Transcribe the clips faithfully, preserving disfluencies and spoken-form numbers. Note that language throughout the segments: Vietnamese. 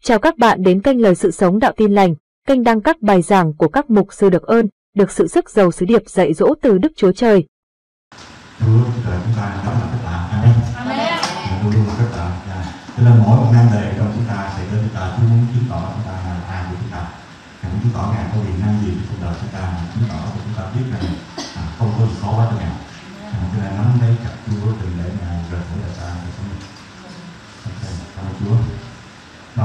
Chào các bạn đến kênh Lời Sự Sống Đạo Tin Lành, kênh đăng các bài giảng của các mục sư được ơn, được sự sức giàu sứ điệp dạy dỗ từ Đức Chúa Trời. Chúa trời chúng ta đó là tất cả. Amen. Amen. Luôn luôn tất cả. Cho nên mỗi một nan đề trong chúng ta sẽ đến chúng ta, Chúa muốn chứng tỏ chúng ta là ai của chúng ta, Ngài muốn chứng tỏ Ngài có quyền năng gì trong cuộc đời chúng ta, chứng tỏ cho chúng ta biết rằng à, không có gì khó quá cho Ngài. À, cho nên nắm lấy chặt Chúa đừng để Ngài rời khỏi đời ta để sống mình. Okay. Cảm ơn Chúa. Và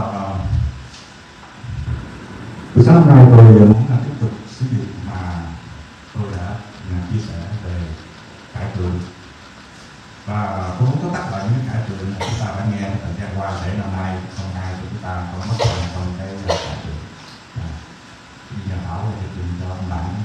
buổi sáng hôm nay tôi muốn là tiếp tục sứ điệp mà tôi đã chia sẻ về cải tượng, và tôi muốn tóm tắt lại những cải tượng mà chúng ta đã nghe thời gian qua để năm nay không ai của chúng ta không mất tiền trong cái cải tượng. Bây giờ Thảo sẽ thực hiện cho ông bạn.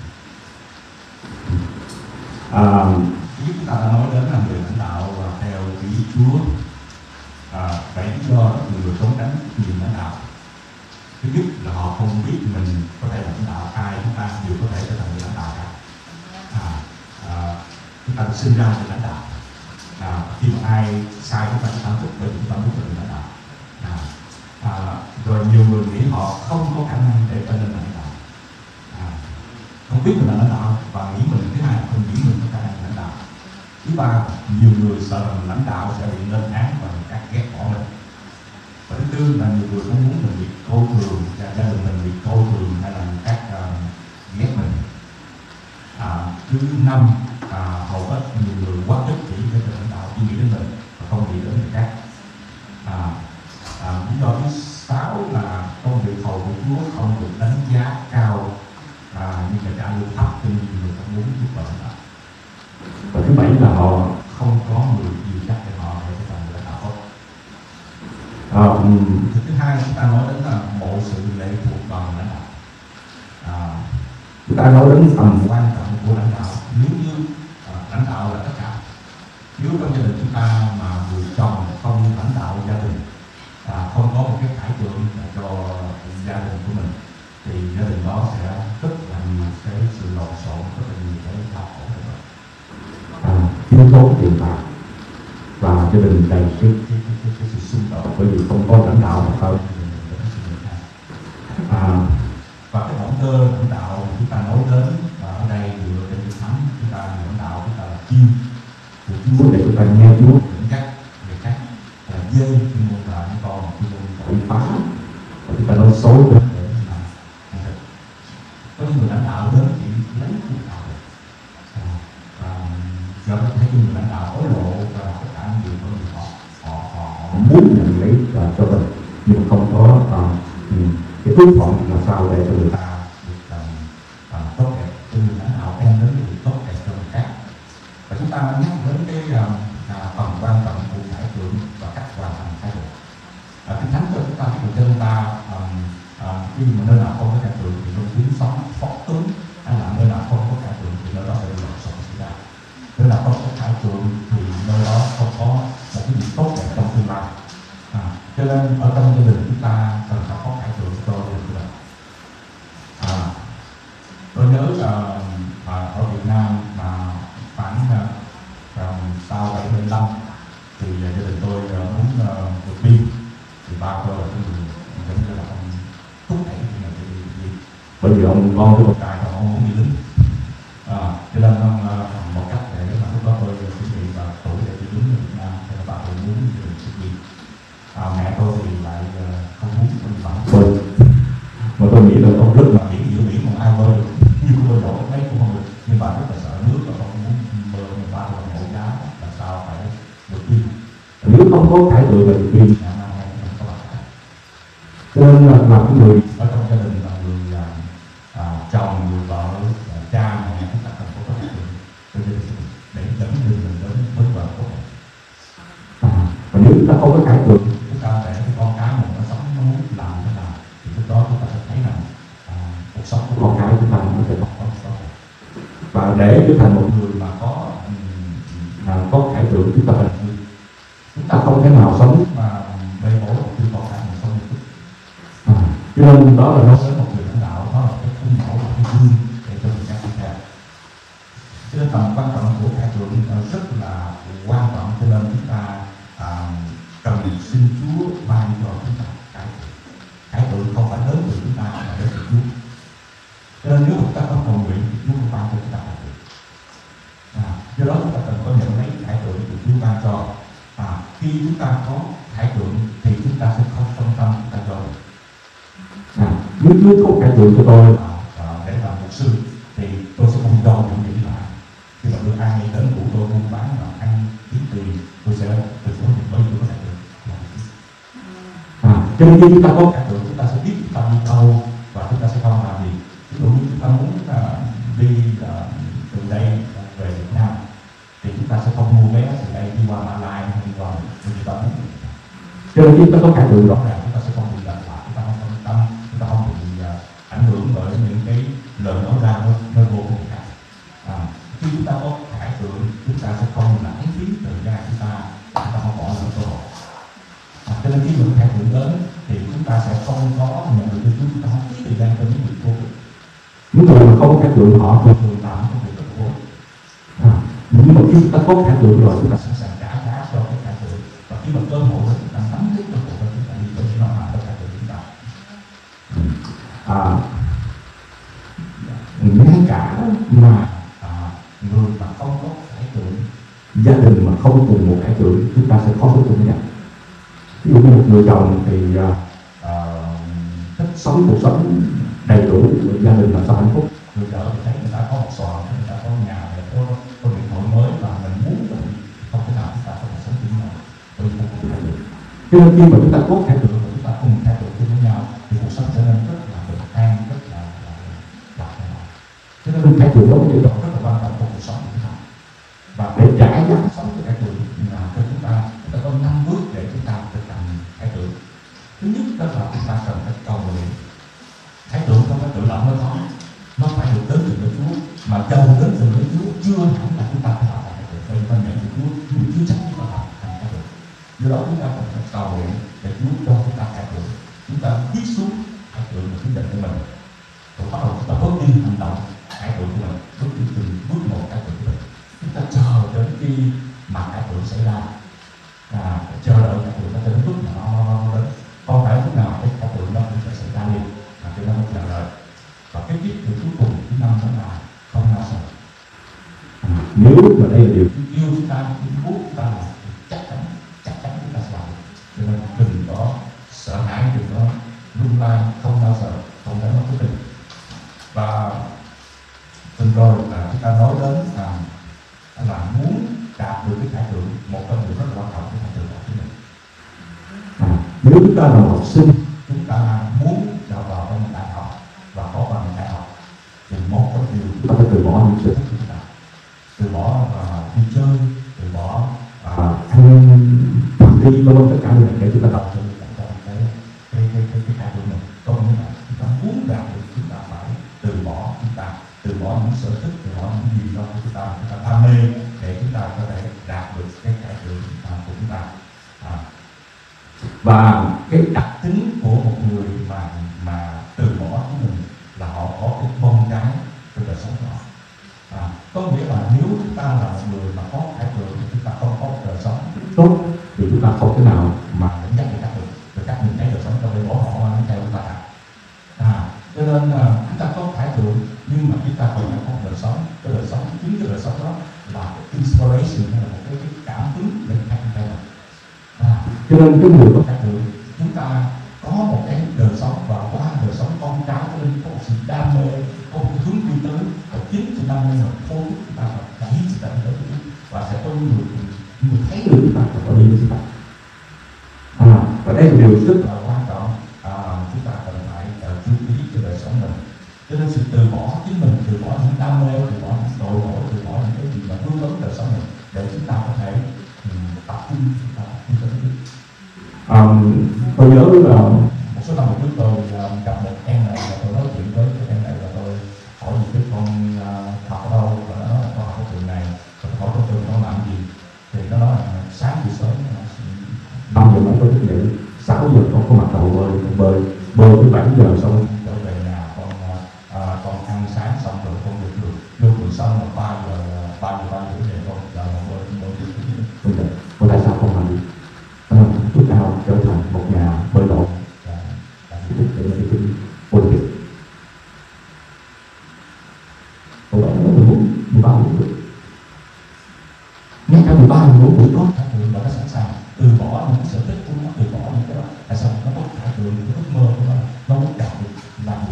À, thứ chúng ta đã nói đến là người lãnh đạo và theo ý Chúa. À, vậy lý do rất nhiều người trốn tránh nhiều lãnh đạo. Thứ nhất là họ không biết mình có thể lãnh đạo ai, chúng ta đều có thể trở thành người lãnh đạo cả. À, à, chúng ta được sinh ra để lãnh đạo. À, khi mà ai sai chúng ta chúng ta thích bởi chúng ta muốn mình lãnh đạo. À, à, rồi nhiều người nghĩ họ không có khả năng để trở nên lãnh đạo. À, không biết mình là lãnh đạo và nghĩ mình, thứ hai là không nghĩ mình có khả năng lãnh đạo. Thứ ba, nhiều người sợ rằng lãnh đạo sẽ bị lên án và người khác ghét bỏ mình. Và thứ tư là nhiều người không muốn mình bị coi thường, và gia đình mình bị coi thường hay là người khác uh, ghét mình. À, thứ năm, à, hầu hết nhiều người quá ích kỷ để trở lãnh đạo, chỉ nghĩ đến mình và không nghĩ đến người khác. À, à, lý do thứ sáu là công việc hầu của Chúa không được đánh giá cao, à, nhưng mà trả lương thấp cho nên người không muốn giúp đỡ lãnh đạo. Và thứ bảy là họ không có người dìu dắt để họ để trở thành lãnh đạo tốt. À, thứ hai chúng ta nói đến là bộ sự lệ thuộc vào lãnh đạo. À, chúng ta nói đến tầm quan trọng của lãnh đạo. Nếu như à, lãnh đạo là tất cả, nếu trong gia đình chúng ta mà người chồng không lãnh đạo gia đình, à, không có một cái khải tượng cho gia đình của mình, thì gia đình đó sẽ rất là nhiều cái sự lộn xộn, rất là nhiều cái đau khổ. À, thiếu thốn tiền bạc và gia đình đầy cái, cái, cái, cái, cái sự xung đột bởi vì không có lãnh đạo mà thôi. À, và cái động cơ lãnh đạo chúng ta nói đến và ở đây dựa trên Kinh Thánh, chúng ta lãnh đạo chúng ta là chiên của Chúa để chúng ta nghe Chúa dẫn dắt người khác, là dê chuyên môn là những con chuyên môn quậy phá, và chúng ta nói xấu đến để làm thật. Có những người lãnh đạo đến chỉ lấy cuộc đạo à, và giờ tôi thấy những người lãnh đạo hối lộ và tất cả những điều của họ họ họ, họ muốn nhận lấy và cho mình nhưng không có uh, cái phước phận làm sao để cho người ta được uh, uh, tốt đẹp, cho người lãnh đạo đem đến cái việc tốt đẹp cho người khác. Và chúng ta nhắc đến cái uh, uh, phần quan trọng của cải tượng và cách hoàn thành cải tượng. Uh, Kinh Thánh cho chúng ta cái cho chúng ta uh, uh, khi mà nơi nào không có cải tượng thì trong tiếng sống phó tướng, hay là nơi nào không có cải tượng thì nơi đó sẽ bị lộn xộn xảy ra. Nơi nào không có cải tượng thì nơi đó không có một cái gì tốt đẹp trong tương lai. À, cho nên ở trong gia đình chúng ta cần phải có cải tượng cho gia đình của mình. À, tôi nhớ là à, ở Việt Nam mà khoảng à, sau bảy mươi lăm thì gia đình tôi à, muốn à, vượt biên, thì ba tôi là cái người giống như là ông thúc đẩy cái này đi đi, bởi vì ông con của con trai ông không muốn đi lính. À, cho nên ông à, một cách để mà lúc đó tôi chuẩn bị và tuổi để đi lính ở Việt Nam, thì ba tôi muốn gia đình xuất biên. À, mẹ tôi thì lại uh, không muốn tôi phản bơi, mà tôi nghĩ là ông rất là biển giữa biển còn ai bơi được, như cô bơi lỗ mấy cũng không được, nhưng bà rất là sợ nước và không muốn bơi, nhưng bà là ngộ giá là sao phải vượt biên. Nếu không có cải tượng về vượt biên nhà năm nay không có bạn. Cho nên là làm cái người ở trong gia đình là người uh, à, chồng, người vợ, uh, cha mẹ chúng ta cần có cải tượng để để dẫn mình đến với vợ của mình. À, và nếu chúng ta không có cải tượng, chúng ta để cái con cái mình nó sống, nó muốn làm thế nào thì lúc đó chúng ta sẽ thấy rằng à, cuộc sống của con cái chúng ta nó sẽ không có tốt. Và để trở thành một người mà có à, có cải tượng, chúng ta phải chúng ta không thể nào sống mà bê bối khi con cái mình sống được. À, cho nên đó là nói đến một người lãnh đạo, đó là cái khuôn mẫu, là cái gương để cho người khác đi theo. Cho nên tầm quan trọng của cải tượng rất là quan trọng, cho nên chúng ta à, cần xin Chúa ban cho chúng ta cải tượng. Nếu Chúa không cải tượng cho tôi à, để làm mục sư thì tôi sẽ không do những gì lại. Khi mà tôi ai đến của tôi buôn bán và ăn kiếm tiền, tôi sẽ tôi sẽ không bởi vì tôi có cải tượng. À, cho nên khi chúng ta có cải tượng, chúng ta sẽ biết chúng ta đi đâu và chúng ta sẽ không làm gì. Ví dụ như chúng ta muốn uh, đi uh, từ đây về Việt Nam thì chúng ta sẽ không mua vé từ đây đi qua Malai hay đi qua chúng ta muốn. Cho nên khi chúng ta có cải tượng rõ ràng, chúng ta sẽ không bị lệch lạc, chúng ta không phân tâm, chúng ta không bị uh, ảnh hưởng bởi những cái lời nói ra nơi, nơi vô của người khác. À, khi chúng ta có cải tượng, chúng ta sẽ không lãng phí thời gian chúng ta, chúng ta không bỏ lỡ cơ hội. À, cho nên khi những cải tượng đến thì chúng ta sẽ không có nhận được từ Chúa, chúng ta không phí thời gian cho những việc vô ích. Những người mà không có cải tượng họ thường thường làm công việc rất vô ích. À, nhưng mà khi chúng ta có cải tượng rồi, chúng ta sẵn sàng trả giá cho cái cải tượng, và khi mà cơ hội đó chúng ta nắm lấy cơ hội đó, chúng ta đi tới nó làm cho cải tượng chúng ta. À, ngay cả mà à, người mà không có cải tượng, gia đình mà không cùng một cải tượng, chúng ta sẽ khó có cùng nhau. Ví dụ như một người chồng thì uh, uh, thích sống cuộc sống đầy đủ, gia đình là sao hạnh phúc. Người vợ thì thấy người ta có một sò, người ta có nhà, người ta có, có điện thoại mới và mình muốn thì không thể nào chúng ta có thể sống chung nhau, bởi vì không có cải tượng. Cho nên khi mà chúng ta có cải tượng và chúng ta cùng cải tượng chung với nhau thì cuộc sống trở nên rất là bình an, rất là lạc quan. Cho nên cải tượng đóng vai trò rất là quan trọng trong cuộc sống của chúng ta. Và để trả giá sống cho cải tượng là cho chúng ta chúng ta có năm bước để chúng ta thực hành cải tượng. Thứ nhất đó là chúng ta cần phải cầu nguyện. Cải tượng không phải tự động nó có, nó phải được đến từ Chúa, mà chờ đến từ Chúa chưa hẳn là chúng ta phải làm cải tượng. Bởi vì ta nhận được Chúa, Chúa chưa chắc chúng ta làm thành cải tượng. Do đó chúng ta cần phải cầu nguyện để Chúa cho chúng ta cải tượng. Chúng ta viết xuống cải tượng và quyết định của mình, rồi bắt đầu chúng ta bước đi hành động cải tượng của mình, bước đi từng bước một cải tượng của mình. Chúng ta chờ đến khi mà cải tượng xảy ra, à, chờ đợi cải tượng nó đến lúc mà nó, nó, nó đến. Không phải lúc nào cái cải tượng đó cũng sẽ xảy ra liền, mà chúng ta phải chờ đợi. Và cái tiếp từ cuối cùng thứ năm đó là không lo sợ. À, nếu mà đây là điều yêu chúng ta, muốn chúng ta làm thì chắc chắn chắc chắn chúng ta sẽ làm. Cho nên đừng có sợ hãi, đừng có lung lay, không lo sợ, không đánh mất quyết định. Và từng rồi là chúng ta nói đến là là muốn đạt được cái cải tượng, một trong những rất là quan trọng của cải tượng của chúng mình. À, nếu chúng ta là học sinh, chúng ta muốn đào vào trong đại học và có bằng đại học thì một trong điều chúng ta phải từ bỏ những sở thích của chúng ta, từ bỏ uh, đi chơi, từ bỏ uh, ăn đi vân vân tất cả những cái để chúng ta tập cho cái cái cái cái cái cải tượng mình. Có nghĩa là chúng ta muốn đạt được, chúng ta phải từ bỏ chúng ta, từ bỏ những sở thích, từ bỏ những gì đó chúng ta chúng ta đam mê để chúng ta có thể đạt được cái cải tượng của chúng ta. À, và cái đặc tính của một người mà mà từ bỏ của mình là họ có cái bông trái trong đời sống của họ. À, có nghĩa là nếu chúng ta là một người mà có cải tượng, chúng ta không có đời sống tốt thì chúng ta không thể nào mà dẫn dắt người khác được, người khác nhìn thấy đời sống trong đây bỏ họ mà theo chúng ta. À, cho nên là chúng ta có cải tượng nhưng mà chúng ta còn phải có đời sống. Cái đời sống, chính cái đời sống đó là cái inspiration, hay là một cái, cái cảm hứng để chúng ta theo mình. À, cho nên cái người có cải tượng, chúng ta có một cái đời sống và qua đời sống con cái cho nên có một sự đam mê, có một cái hướng đi tới, và chính sự đam mê là thôi chúng ta phải đẩy sự đam mê tới và sẽ có người người thấy được chúng ta và có đi với chúng ta. À, và đây là điều rất là quan trọng. À, chúng ta cần phải uh, chú ý cho đời sống mình. Cho nên sự từ bỏ chính mình, từ bỏ những đam mê, từ bỏ những tội lỗi, từ bỏ những cái gì mà hướng đến đời sống mình để chúng ta có thể um, tập trung chúng ta tập trung tới cái. Um, tôi nhớ là một số năm trước tôi uh, gặp một em này và tôi nói chuyện với cái em này và tôi hỏi gì cái con uh, học ở đâu, và nó nói là con học ở trường này, và tôi hỏi con trường nó làm gì thì nó nói là sáng từ sớm năm giờ mới có thức dậy, sáu giờ con có mặt đầu bơi, con bơi bơi tới bảy giờ xong trở về nhà con uh, con ăn sáng xong rồi con được được vô trường xong là ba giờ ba giờ ba giờ về con giờ con bơi bơi đi. Con tại sao không làm gì? Chúng ta trở thành một nhà bơi lội và để là cái Olympic. Cậu bé nó mười bốn, mười ba tuổi. Ngay cả mười ba, mười bốn tuổi có cải tượng và nó sẵn sàng từ bỏ những sở thích của nó, từ bỏ những cái đó. Tại sao nó có cải tượng, những ước mơ của nó, nó muốn đạt được làm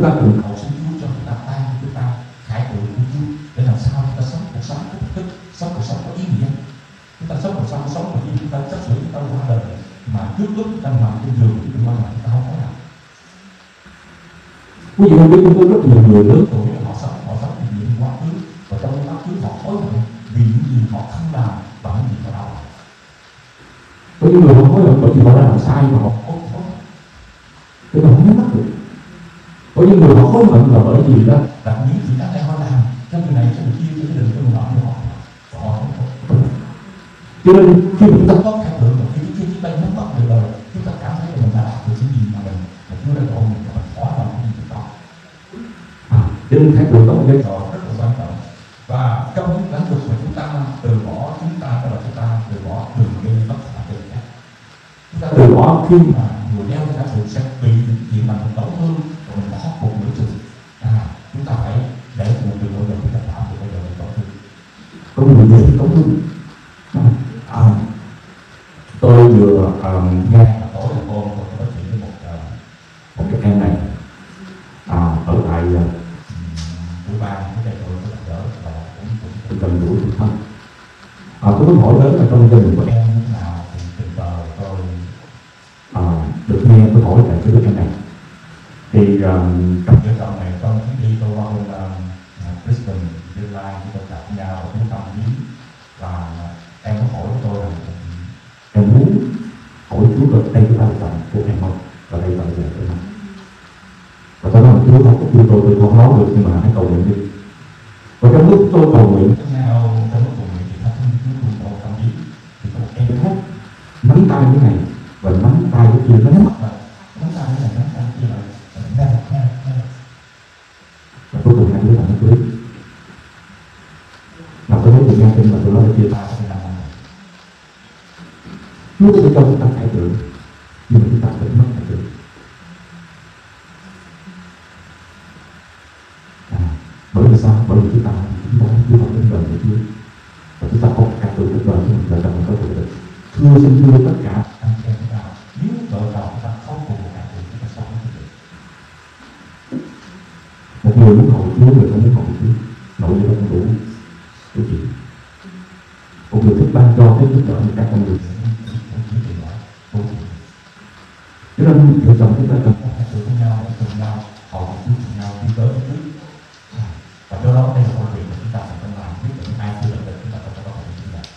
chúng ta cùng cầu xin Chúa cho chúng ta ban cho chúng ta khải tượng của Chúa để làm sao chúng ta sống cuộc sống có thực, sống cuộc sống có ý nghĩa. Chúng ta sống cuộc sống sống mà khi chúng ta chấp xử chúng ta qua đời mà trước lúc chúng ta nằm trên giường chúng ta mà chúng ta không có làm. Quý vị không biết chúng tôi rất nhiều người lớn tuổi họ sống họ sống vì những quá khứ và trong cái quá khứ họ hối hận vì những gì họ không làm và những gì họ đã làm. Có những người họ hối hận bởi vì họ đã làm sai mà họ hối hận, thế mà không nhớ mắt được. Có những người họ hối hận là bởi vì đó đặt những gì đã để họ làm cho người này cho người kia cho cái đình cho người nọ của họ họ không có. Cho nên khi chúng ta có khả lượng và khi khi chúng ta nhắm mắt được rồi chúng ta cảm thấy là mình đã đạt được những gì mà mình mà Chúa đã gọi mình và mình khó làm những gì đó. À, cho nên khả lượng có một vai trò rất là quan trọng và trong những lĩnh vực mà chúng ta từ bỏ chúng ta đó là chúng ta từ bỏ đừng gây bất hạnh cho người khác. Chúng ta từ bỏ khi mà người đeo cái khả lượng sẽ bị chuyện làm mình tổn thương và mình khó cùng nữa chừng. À, chúng ta phải để một điều bao giờ chúng ta tạo được bao giờ mình tổn thương. Có người dễ tổn thương. À, tôi vừa um, nghe tối hôm cô tôi nói chuyện với một uh, một cái em này à, ở tại thứ ba cái đây tôi có đỡ và cũng cũng gần gũi được thân. À, tôi có hỏi đến là trong gia đình của em như thế nào thì tình cờ tôi à, được nghe tôi hỏi lại cái đứa em này thì um, trong vợ chồng này trong chuyến đi tôi qua bên uh, Brisbane, Gia Lai chúng tôi gặp nhau ở trung tâm viếng và em có hỏi tôi rằng em muốn hỏi Chúa là đây chúng ta là chồng của em không và đây là vợ của em. Và tôi nói Chúa không có kêu tôi tôi không nói được nhưng mà hãy cầu nguyện đi. Và trong lúc tôi cầu nguyện với nhau trong lúc cầu nguyện thì thánh Chúa tôi cầu tâm ý thì có một em khác nắm tay cái này và nắm tay cái kia nó nhắm mắt lại nắm tay cái này nắm tay cái kia lại nghe nghe nghe và cuối cùng hai đứa thằng nó cưới. Nào tôi nói chuyện nghe tin mà tôi nói là chia tay sẽ làm này. Chúa sẽ cho chúng ta khải tượng nhưng mà chúng ta phải mất khải tượng. À, bởi vì sao? Bởi vì chúng ta chúng ta chúng ta đến gần với Chúa và chúng ta có khải tượng đến gần với mình là cần có thể được. Thưa xin thưa tất cả anh em chúng ta nếu vợ chồng chúng ta không cùng một khải tượng chúng ta sống không được. Một người muốn hầu Chúa, người không muốn hầu Chúa, nội lực không đủ. Cái gì? Một người thích ban cho thích giúp đỡ người ta con người cho nên vợ chồng chúng ta cần phải tự với nhau để cùng nhau hầu Chúa cùng nhau đi tới với Chúa và do đó đây là công việc mà chúng ta phải làm quyết định ai chưa định chúng ta phải có công việc này.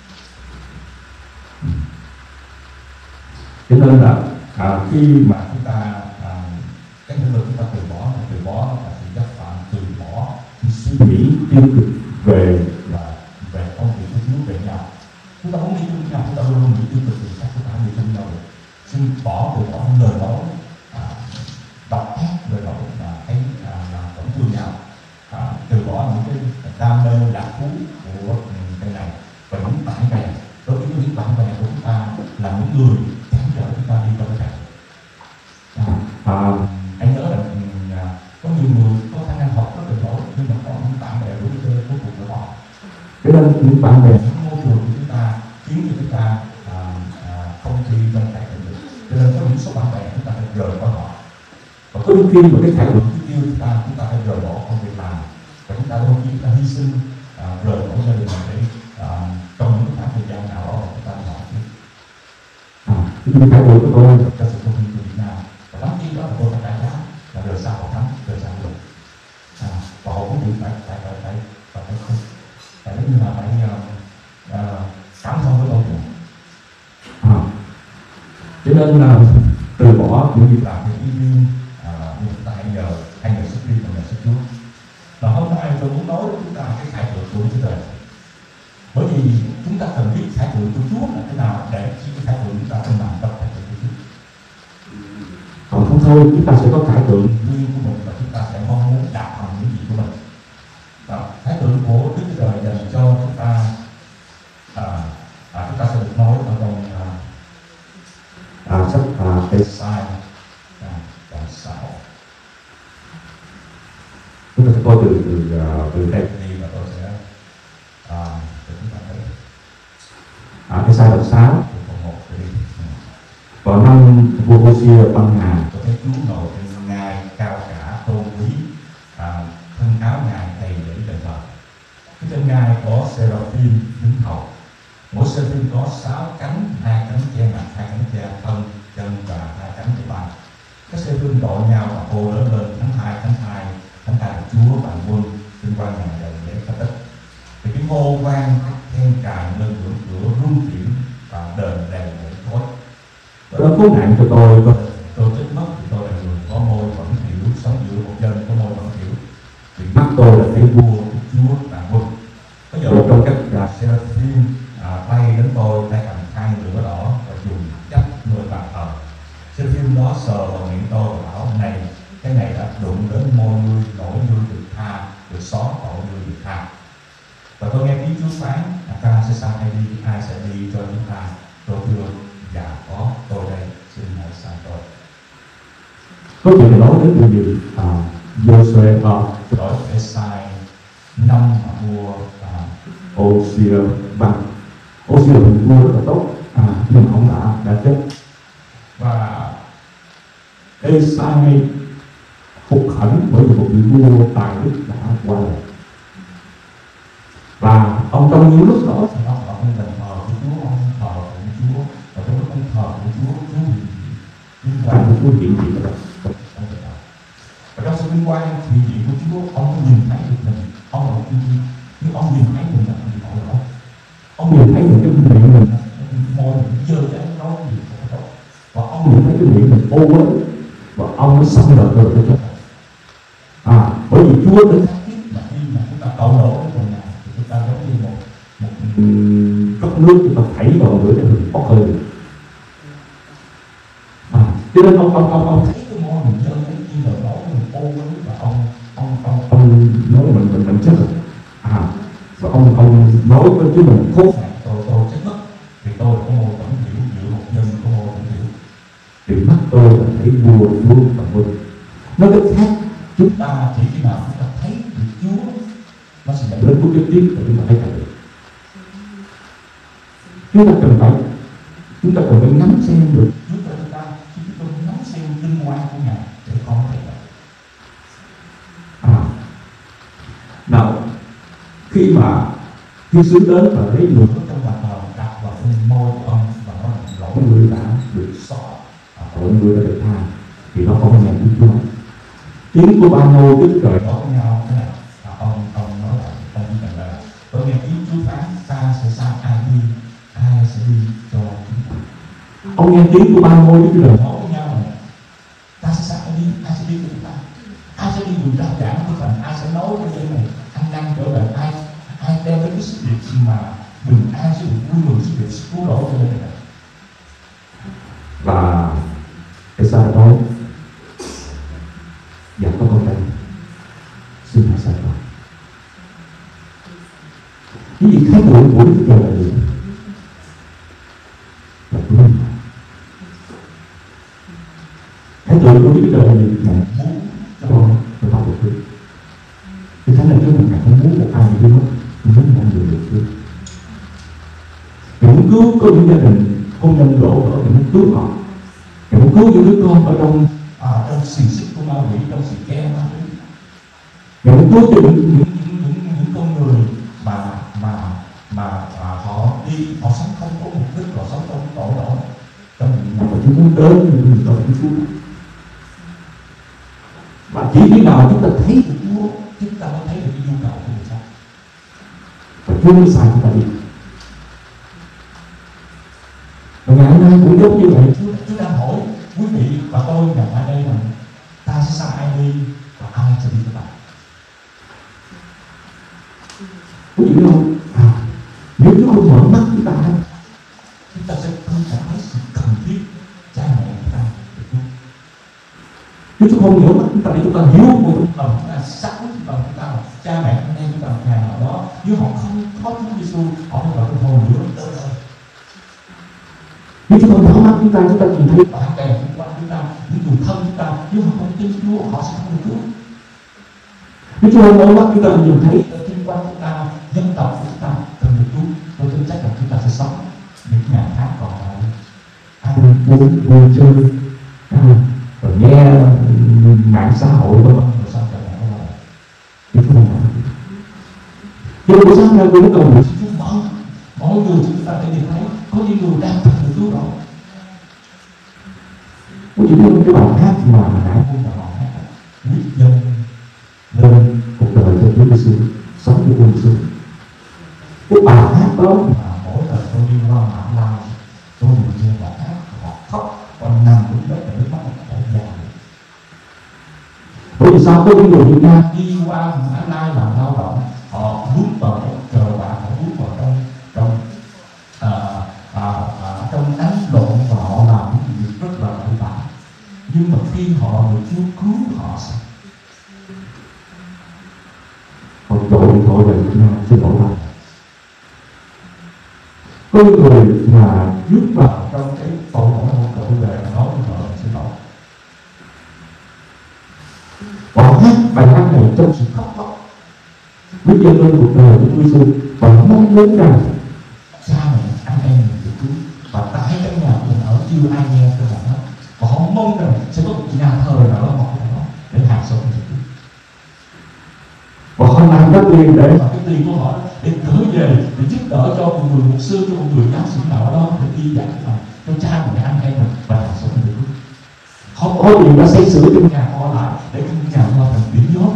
Cho nên là à, khi mà chúng ta à, cái lĩnh vực chúng ta từ bỏ từ bỏ là sự chấp phạm từ bỏ suy nghĩ tiêu cực về là về công việc của Chúa về nhau. Chúng ta muốn đi chung nhau chúng ta luôn luôn nghĩ tiêu cực thì sao chúng ta không đi chung nhau được. Xin bỏ từ bỏ những lời nói à, độc ác lời nói mà thấy à, làm tổn thương nhau. À, từ bỏ những cái đam mê lạc thú của cái này và những bạn bè đối với những bạn bè của chúng ta là những người cản trở chúng ta đi trong cái này. À, à, anh nhớ là à, có nhiều người có khả năng học rất là giỏi nhưng mà có những bạn bè đối với cuối cùng của họ. Cho nên những bạn bè những môi trường của chúng ta khiến cho chúng ta à, à, không thi trong cải thiện được. Cho nên có những số bạn bè chúng ta phải rời khỏi họ. Và có những khi mà cái cải thiện yêu chúng ta chúng ta phải rời bỏ công việc làm và chúng ta đôi khi chúng ta hy sinh à, rời bỏ gia đình để à, trong những khoảng thời gian nào đó chúng ta làm việc. À, cái cải thiện của tôi cho sự công hiến của Việt Nam và lắm khi đó là tôi phải trả giá là rời xa hội thánh rời xa luật. À, và họ cũng bị phải phải phải phải phải phải không phải như là phải uh, cảm thông với tôi. À, cho nên là uh, từ bỏ những việc làm những yêu đương như chúng ta hãy nhờ hãy nhờ sức đi và nhờ sức Chúa. Và hôm nay tôi muốn nói với chúng ta cái khải tượng của Chúa Trời. Bởi vì chúng ta cần biết khải tượng của Chúa là thế nào để khi cái khải tượng chúng ta không nằm trong khải tượng của Chúa. Còn không thôi chúng ta sẽ có khải tượng riêng của mình và chúng ta sẽ mong muốn đạt thành những gì của mình. Và khải tượng của Đức Chúa Trời dành cho chúng ta à, à, chúng ta sẽ được nói ở trong à, à, sách à, Ê-sai à, đoạn sáu. Chúng ta sẽ coi từ từ từ đây đi và tôi sẽ à, để chúng ta thấy à, Ê-sai đoạn sáu vào năm vua Hô-si-ơ băng hà tôi thấy Chúa ngồi trên ngai cao cả tôn sáu cánh, hai cánh che mặt, hai cánh che thân, chân và hai cánh che tay. Các seraphim đội nhau và hô lớn lên: Thánh Thai, Thánh Thai, Thánh Thai của Chúa vạn quân, vinh quang ngài đầy để khắp đất. Thì cái hô vang then cài lên ngưỡng cửa rung chuyển và đền đèn để khói. Đó cứu nạn cho tôi. Tôi chết mất thì tôi là người có môi vẫn hiểu, sống giữa một dân có môi vẫn hiểu. Vì mắt tôi là thấy vua của Chúa vạn quân. Bây giờ trong các nhà seraphim à, bay đến tôi, tay cầm than lửa đỏ và dùng chấp người bàn thờ. Seraphim đó sờ vào miệng tôi và bảo: này, cái này đã đụng đến môi ngươi, lỗi ngươi được tha, được xóa tội ngươi được tha. Và tôi nghe tiếng Chúa phán: ta sẽ sai ai đi, ai sẽ đi cho chúng ta? Tôi thưa: dạ có, tôi đây, xin hãy sai tôi. Có chuyện này nói đến điều gì? À, Joshua đổi phải sai năm mà vua Osia bằng Osia là một vua rất là tốt, à, nhưng ông đã đã chết. Và Esai phục hẳn bởi vì một vị vua tài đức đã qua đời. Và ông trong những lúc đó thì ông ở bên thờ của Chúa, ông thờ của Chúa, và trong lúc ông thờ của Chúa, Chúa hiện vinh quang của Chúa hiện diện ở đó. Và trong sự vinh quang hiện diện của Chúa, ông nhìn thấy được mình, ông là Chúa, nhưng ông nhìn thấy mình là bị tội lỗi. Ông nhìn thấy được cái miệng mình, môi mình dơ cháy nói gì tội lỗi, và ông nhìn thấy cái miệng mình ô uế, và ông mới xong đời rồi cho chúng ta. À, bởi vì Chúa đến mà khi mà chúng ta tội lỗi với phần nào thì chúng ta giống như một một cốc nước chúng ta thảy vào lửa để mình bốc hơi được. À, cho nên ông ông ông ông thấy cái môi mình dơ cháy như lời nói mình ô uế, và ông ông ông ông nói mình mình mình chết rồi. À, và ông ông nói với chúng mình khốn nạn, tôi tôi chết mất vì tôi có môi vẫn hiểu, giữa một dân có môi vẫn hiểu. Vì mắt tôi là thấy vua Chúa và quân. Nói cách khác, chúng ta chỉ khi nào chúng ta thấy được Chúa, nó sẽ dẫn đến bước kế tiếp để chúng ta thấy được. Chúng ta cần phải chúng ta cần phải ngắm xem được Chúa cho chúng ta, chứ chúng ta ngắm xem vinh quang của Ngài để con thấy được. À, nào khi mà Thiên sứ đến và lấy lửa trong bàn thờ đặt vào trên môi của ông và nói lỗi người đã được xóa, tội người đã được tha, thì nó không nghe tiếng Chúa. Tiếng của ba ngôi Đức Trời nói với nhau thế nào? Và ông ông nói là ông chỉ cần là tôi nghe tiếng Chúa phán: ta sẽ sai ai đi, ai sẽ đi cho chúng ta. Ông nghe tiếng của ba ngôi Đức Trời nói với nhau này: ta sẽ sai ai đi, ai sẽ đi cho chúng ta, ai sẽ đi người rao giảng của thần, ai sẽ nói với người này ăn năn trở về, ai ai đem đến cái sự việc mà bình an, sự việc vui mừng, sự việc cứu độ cho người này. Và cái sao nói: dạ có con đây, xin hãy sai con. Cái gì khác biệt của Đức Trời là gì? Là cứu mình. Thái tượng của Đức Trời là gì? Ngài muốn cho con cho con được cứu. Thì thế này chứ Ngài không muốn một ai bị cứu mất, Ngài muốn mọi người được cứu. Ngài muốn cứu có những gia đình hôn nhân đổ vỡ, Ngài muốn cứu họ. Ngài muốn cứu những đứa con ở trong à, trong xiềng xích của ma quỷ, trong sự ke ma quỷ. Ngài muốn cứu cho những những những những, những con người mà mà mà à, họ đi họ sống không có mục đích, họ sống trong tội lỗi, trong những mà chúng muốn đến những người tội của Chúa. Và chỉ khi nào chúng ta thấy được Chúa, chúng ta mới thấy được cái nhu cầu của người ta. Và Chúa mới xài chúng ta đi. Và ngày hôm nay cũng giống như vậy. Chúa, Chúa đang hỏi quý vị và tôi ngày ở đây là ta sẽ sai ai đi và ai sẽ đi với ta. Quý vị biết không? À, nếu Chúa không mở mắt chúng ta, chúng ta sẽ không cảm thấy sự cần thiết cha mẹ chúng ta được Chúa. Nếu Chúa không mở mắt chúng ta để chúng ta hiểu một lòng chúng ta sẵn lòng chúng ta, cha mẹ anh em chúng ta ngày nào đó, nếu họ không có Chúa Giêsu, họ phải vào cái hồn nữa tới đời. Nếu chúng ta mở mắt chúng ta, chúng ta nhìn thấy bạn bè xung quanh chúng ta, những người thân chúng ta, nếu họ không tin Chúa, họ sẽ không được Chúa. Nếu chúng ta mở mắt chúng ta nhìn thấy xung quanh chúng ta, dân tộc của chúng ta cần được Chúa, tôi tin chắc là chúng ta sẽ sống những ngày tháng còn lại. Ai muốn vui chơi, rồi nghe mạng xã hội vân vân, rồi sao trở lại đó. Chứ không phải. Nhưng buổi sáng nay tôi muốn cầu nguyện Chúa mở, mọi người chúng ta để nhìn thấy có nhiều những người đang thật sự cứu độ. Có chỉ biết cái bài hát mà nãy Không là họ hát quyết dân lên cuộc đời cho Chúa Giêsu, sống cho Chúa Giêsu. Cái bài hát đó mà mỗi lần tôi đi qua Mã Lai, tôi nhìn trên bài hát họ khóc, còn nằm cũng đất để nước mắt họ dài. bởi vì sao có những người Việt Nam Đi qua Mã Lai làm lao động, họ bước vào trong cờ bạc, họ bước vào trong trong à, à, à, trong đánh lộn và họ làm những việc rất là bậy bạ. Nhưng mà khi họ được Chúa cứu họ, họ gọi điện thoại về Việt Nam xin lỗi bạn. Có những người mà bước vào trong cái tội lỗi họ tội về nói với vợ xin lỗi. họ hát bài hát này trong sự khóc lóc, biết dâng lên cuộc đời của Chúa Giêsu và mong muốn rằng Cha mẹ anh em mình được cứu, và tại căn nhà của mình ở chưa ai nghe cái bài đó, và họ mong rằng sẽ có một nhà thờ nào đó một cái đó để hàng sống được cứu. và họ làm đất liền để Và cái tiền của họ đó, để gửi về để giúp đỡ cho một người mục sư, cho một người giáo sĩ nào đó để đi dạy lại cho cha mẹ anh em mình và hàng sống được cứu. họ có tiền đã xây sửa cho Cái nhà họ lại để cái nhà họ thành điểm nhóm,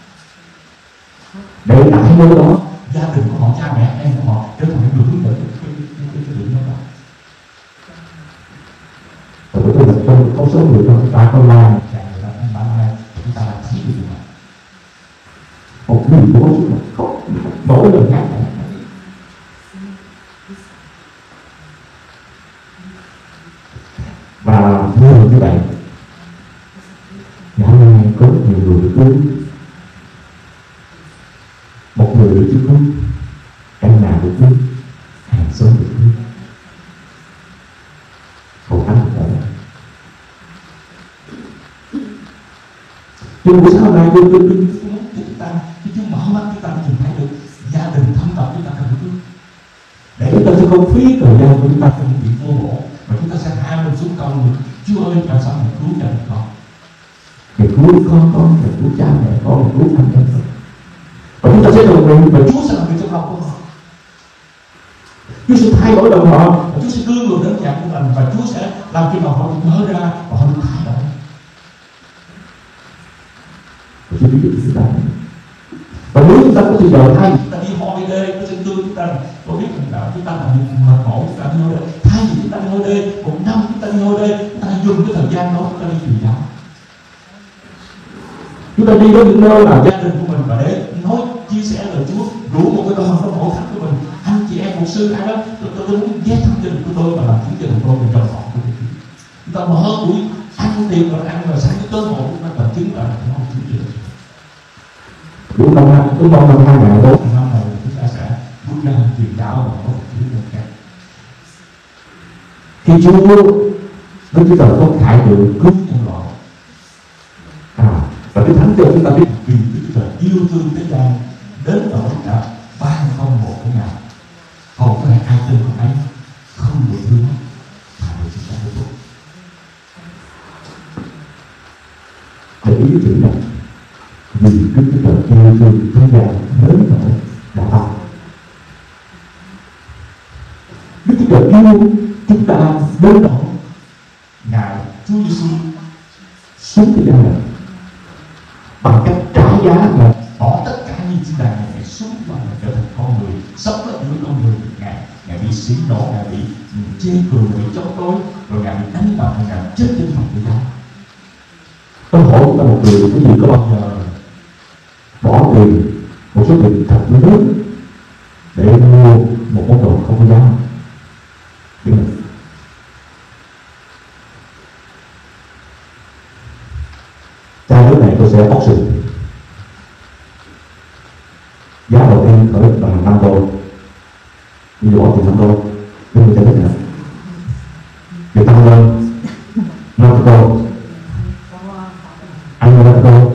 để tại nơi đó gia đình của họ, cha mẹ anh em của họ trở thành người hướng dẫn cái cái cái cái điểm nhóm đó. và tôi là trong có số người trong ta có làm Chạy người ta anh bạn này chúng ta làm gì được mà một mình của chúng là khóc mỗi lần hát này. Và nhờ như vậy ngày hôm nay có rất nhiều người được cứu, một người được Chúa cứu, căn nhà được cứu, hàng xóm được cứu, cầu thánh được cứu. Nhưng buổi sáng hôm nay tôi tôi tôi chúng ta khi chúng mở mắt chúng ta nhìn thấy được gia đình thâm tập chúng ta cần cứu, để chúng ta sẽ không phí thời gian của chúng ta không bị vô bổ mà chúng ta sẽ hạ mình xuống cầu được. Chúa ơi, làm sao mình cứu gia đình con? để cứu con con, để cứu cha mẹ con, để cứu anh em con. Và chúng ta sẽ đồng hành và Chúa sẽ làm việc trong lòng của họ, Chúa sẽ thay đổi lòng họ. và Chúa sẽ đưa người đến nhà của mình, và Chúa sẽ làm cho lòng họ được mở ra và họ được thay đổi. Và Chúa biết được chúng ta. Và nếu chúng ta có thời giờ thay Chúng ta đi holiday, nó sẽ đưa chúng ta, có biết rằng là chúng ta làm việc mệt mỏi, chúng ta đi holiday, thay vì chúng ta đi holiday một năm chúng ta đi holiday, chúng ta dùng cái thời gian đó chúng ta đi truyền giáo. chúng ta đi đến những nơi nào Gia đình của mình, và để nói chia sẻ lời Chúa, rủ một cái đoàn trong hội thánh của mình, anh chị em một sư ai đó, tôi, tôi, tôi muốn ghé thăm gia đình của tôi và làm chứng gia đình tôi về trong họ của tôi. Chúng ta mở buổi ăn tiệc và ăn và sáng cái cơ hội chúng ta làm chứng là nói chứng gì đó. đúng năm hai đúng năm năm hai nghìn bốn Năm này chúng ta sẽ bước ra truyền giáo và có một thứ một cái. khi Chúa Đức Chúa Trời không khải tượng Cứu nhân loại, à và cái thánh cho chúng ta biết vì Đức Chúa Trời yêu thương thế gian đến nỗi đã ban con một của Ngài, còn có thể ai tin không ấy không bị thương hết, mà được chúng ta được tốt. để ý cái chữ này, vì Đức Chúa Trời yêu thương thế gian đến nỗi đã ban. Đức Chúa Trời yêu chúng ta đến nỗi Ngài Chúa Giêsu xuống thế gian này bằng cách trả giá là bỏ tất cả những chiếc đàn này xuống và Ngài trở thành con người, sống với những con người. Ngài Ngài bị xỉ nổ, Ngài bị chê cười, Ngài bị chống đối, rồi Ngài bị đánh đập, Ngài chết trên mặt của giá. tôi hỏi chúng ta một điều, cái gì có bao giờ bỏ tiền một số tiền thật lớn để mua một món đồ không có giá không? Biết không? Chai nước này tôi sẽ bóc xịt, giá đầu tiên khởi bằng năm đô, nhưng bỏ tiền năm đô, nhưng mà chai nước này thì tăng lên năm đô, anh năm đô,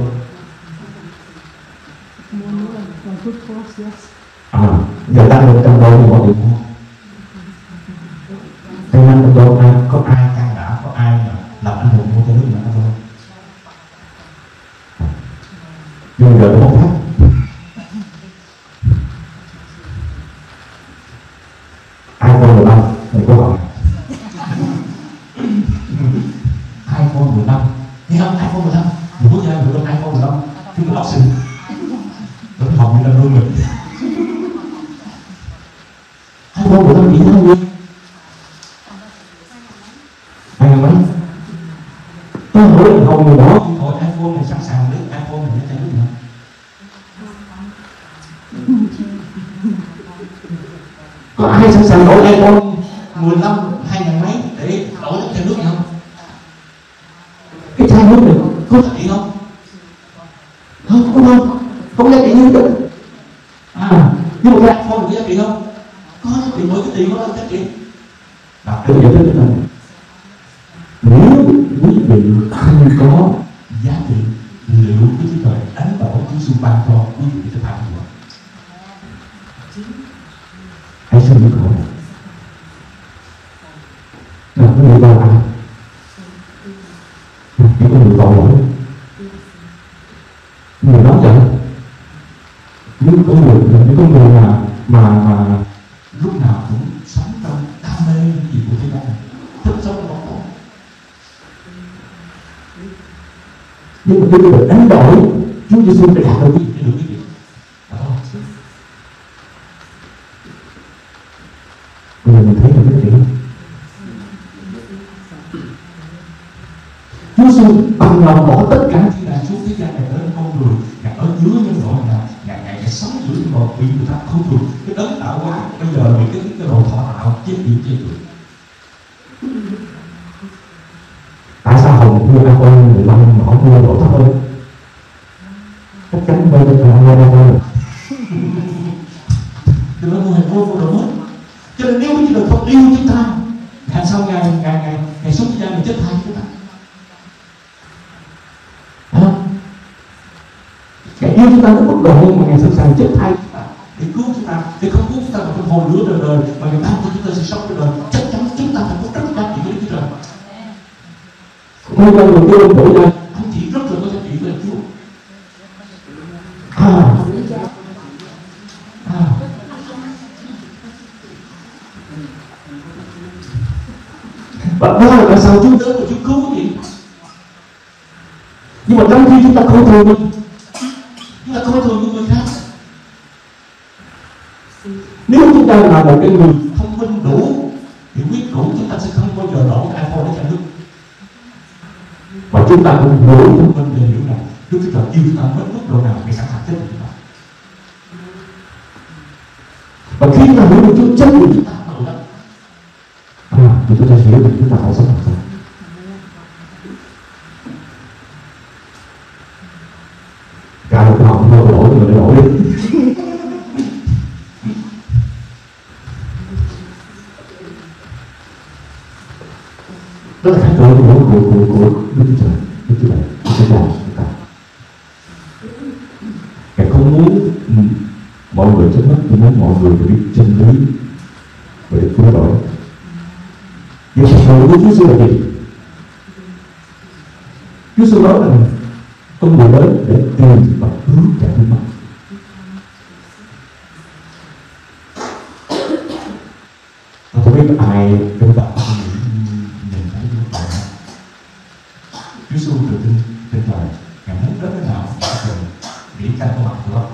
à giờ tăng lên trăm đô nhưng bỏ tiền mua, thêm năm trăm đô ai có ai Ai can đảm, có ai mà làm anh hùng mua cho nước nữa thôi. nhưng giờ nó không khác. Ai con được ăn thì có hỏi mấy. Tôi hỏi là không người đó điện thoại iPhone này sẵn sàng lấy iPhone này để chạy nước nữa. Có ai sẵn sàng đổi iPhone mười lăm, hai ngàn mấy để đổi lấy chai nước này không? Cái chai nước này có giá trị không? Không, không, không, không giá trị như thế. À, nhưng mà cái iPhone có giá trị không? Có giá trị, mỗi cái tiền có giá trị. Đọc cái giải thích này. Nếu quý vị không có giá trị, liệu cái trí tuệ đánh đổi Chúa Giêsu ban cho quý vị sẽ thành gì? Hãy suy nghĩ câu này. Đọc cái người bao ai? Chỉ có người tội lỗi. Người đó chẳng. Nhưng có người, những con người mà mà mà lúc nào cũng sống trong đam mê những gì của thế gian này, thích sống trong bóng tối. Nhưng mà khi được đánh đổi Chúa Giêsu để đạt được cái gì, được cái gì? Đó. Bây giờ mình thấy được cái gì không? Chúa Giêsu bằng lòng bỏ tất cả thiên đàng xuống thế gian này đến con người, ngài ở dưới nhân loại này, ngài ngài ngài sống giữa nhân loại bị người ta không được. Cái đấng tạo hóa bây giờ bị cái cái đồ thọ tạo chết đi chết được. Tại sao Hồng đưa iPhone mười lăm mà không đưa độ thấp hơn? Chắc chắn bây giờ là hai iPhone. Từ đó người vô vô rồi hết. Cho nên nếu như là không yêu chúng ta, ngày sau ngày ngày ngày ngày sống gia mình chết thay chúng ta. Ngài yêu chúng ta đến mức độ mà Ngài sẵn sàng chết thay chúng ta để cứu chúng ta, để không cứu chúng ta vào trong hồn lửa đời đời, mà Ngài ban cho chúng ta sự sống đời đời. Chắc chắn chúng ta phải có rất giá trị với Chúa Trời. Nguyên nhân đầu tiên đổi ra anh chị rất là có giá trị với Chúa. À, à. Và đó là tại sao Chúa đến và Chúa cứu quý vị. Nhưng mà trong khi chúng ta không thường mình, chúng ta coi thường những người khác. Nếu chúng ta là một cái người thông minh đủ thì biết đủ, chúng ta sẽ không bao giờ đổ cái iPhone để chạy nước. Và chúng ta cũng đủ thông minh để hiểu rằng Đức Chúa Trời yêu chúng ta đến mức độ nào để sẵn sàng chết vì chúng ta. Và khi chúng ta hiểu được Chúa chết vì chúng ta đủ lắm, à, thì chúng ta hiểu được chúng ta phải sống làm sao. Cả một cái học thôi đổi thì mình đổi đi. Đó là khái niệm của của của của Đức Chúa Trời, Đức Chúa Trời, Đức Chúa Trời chúng ta. Ngài không muốn mọi người chết mất, nhưng muốn mọi người biết chân lý và được cứu rỗi. Nhưng mà thời của Chúa Giêsu là gì? Chúa Giêsu nói rằng con người đến để tìm và cứu kẻ bị mất. Tôi không biết ai trong bạn nhìn thấy như vậy. Chúa Giêsu từ trên trên trời, Ngài muốn đến thế nào thì nghĩ ra có mặt của đó.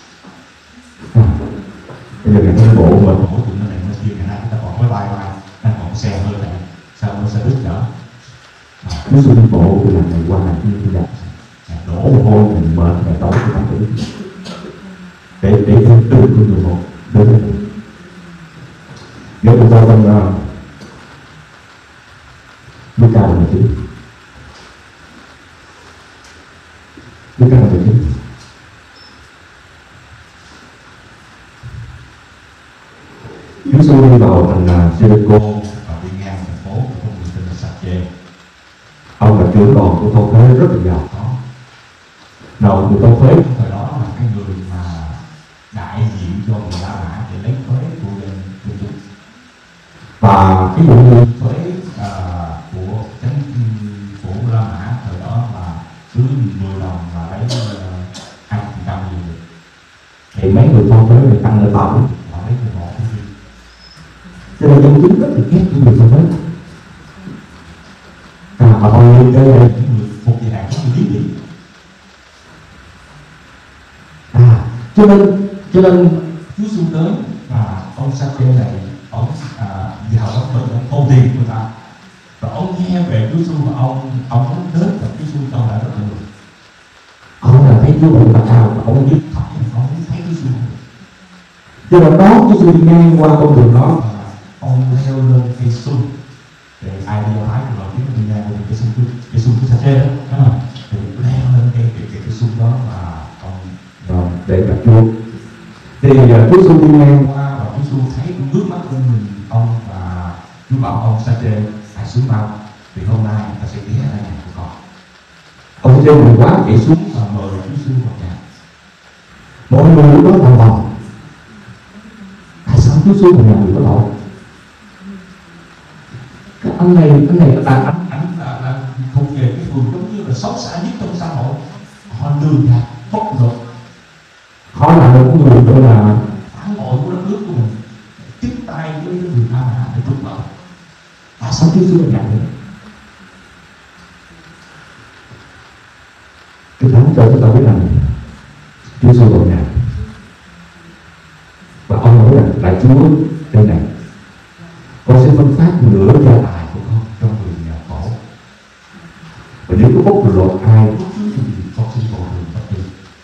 Bây giờ Ngài đi bộ mà bộ tụi nó này nó kia, ngày nay chúng ta còn máy bay mà đang còn xe hơi này, sao nó sẽ đứt nữa? Chúa Giêsu đi bộ từ lần này qua lần kia như vậy. Đổ mồ hôi mình mệt ngày tối của ta tử để để cho từng con người một đến đây. Nếu chúng ta trong Luca là mười chín, Luca là mười chín. Chúa Giêsu đi vào thành Jericho và đi ngang thành phố của con người tên là Sa-chê. Ông là trưởng đoàn của thôn phế rất là giàu có. Đầu người thôn phế thời đó là cái người mà đại diện cho người La Mã để lấy thuế của dân của chúng. Và cái vụ như thuế uh, của chánh của La Mã thời đó là cứ mười đồng mà lấy hai phần trăm gì được. Thì mấy người thôn phế này tăng lên ba mươi, họ lấy cho họ cái gì. Cho nên dân chúng rất là ghét những người thôn phế. À, mà thôi đây là những người một vài hàng có lý gì. À, cho nên cho nên Chúa Giêsu tới và ông Sa-chê này ông à, vào ông mình ông ôm tiền của ta và ông nghe về Chúa Giêsu mà ông ông muốn đến gặp Chúa Giêsu trong lại rất là nhiều. Ông là thấy Chúa Bụi mặt nào mà ông biết Thật là ông muốn thấy Chúa Giêsu. cho nên đó Chúa Giêsu đi ngang qua con đường đó, Ông leo lên cây sung. Để ai đi lái thì nói tiếng đi ngang qua cây sung, cây sung của Sa-chê đó, đúng không? Thì leo lên cây cây cây sung đó và ông rồi để gặp Chúa. Thì uh, Chúa Giêsu đi ngang qua qua và Chúa Giêsu thấy nước mắt của mình ông và Chúa bảo ông Sa-chê hãy xuống mau, vì hôm nay ta sẽ ghé lại nhà của con. ông trên người quá chạy xuống, Và mời Chúa Giêsu vào nhà. mọi người lúc đó thằng lòng tại sao Chúa Giêsu vào nhà người có lỗi? Cái anh này anh này Là anh anh là, là thuộc về cái người giống như là xấu xa nhất trong xã hội. Họ lường gạt, bóc lột, họ là một người gọi là phản bội của đất nước của mình, tiếp tay với người A Mã để trục lợi. tại sao Chúa Giêsu vào nhà nữa? Cái thánh cho chúng ta biết rằng Chúa Giêsu vào nhà và ông nói rằng đại Chúa đây này, con sẽ phân phát nửa gia tài của con Cho người nghèo khổ. và nếu có bóc lột ai Lúc trước thì con xin bồi thường bất kỳ.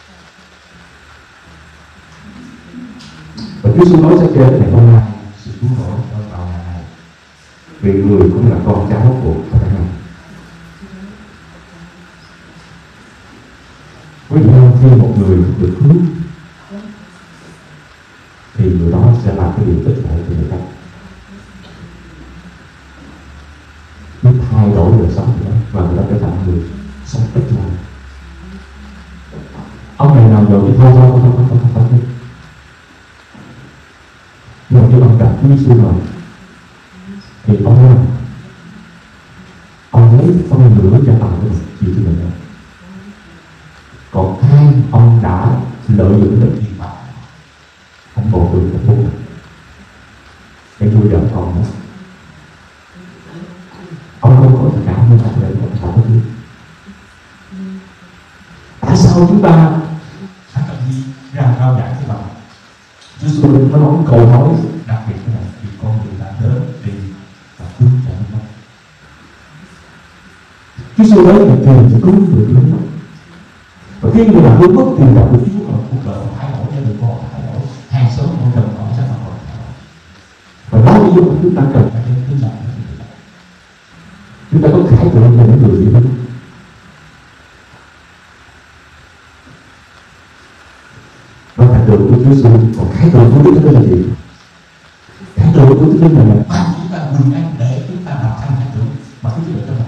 và Chúa Giêsu nói sẽ kêu ngày hôm nay Sự cứu rỗi cho vào nhà này. vì người cũng là con cháu của Abraham. Quý vị ơi, khi một người được cứu thì người đó sẽ làm cái điều ích lợi cho người khác, nó thay đổi đời sống của nó và người ta trở thành người sống ích lợi. Ông này nào rồi thì thôi thôi thôi thôi thôi thôi thôi nhưng mà khi ông gặp Chúa Giêsu rồi thì ông nói ông lấy phân nửa gia tài của mình chia cho mình đó. Còn hai ông đã lợi dụng đến tiền bạc, ông bồi thường cho bố để nuôi vợ con đó. Ông không có tất cả nhưng ông lại có tất cả cái gì? Tại sao chúng ta Thánh Tâm Nhi ra cao giảng cái bằng Chúa Giêsu nó nói câu nói đặc biệt như này, vì con người ta đến đi và cứu trợ nó. Chúa Giêsu nói là tiền sẽ cứu người lớn lắm. Và khi người nào hướng mất tiền bạc của Chúa Chúa cuộc đời thay đổi, gia đình con thay đổi, hàng xóm con cần con sẽ thay đổi. và đó là lý do chúng ta cần Phải đến tin rằng chúng ta có khải tượng về những người bị thương. Và khải tượng của Chúa Giêsu, còn khải tượng của Đức Chúa là gì? Khải tượng của Đức Chúa là ban chúng ta bình an để chúng ta làm thành khải tượng mà Chúa Giêsu cho mình.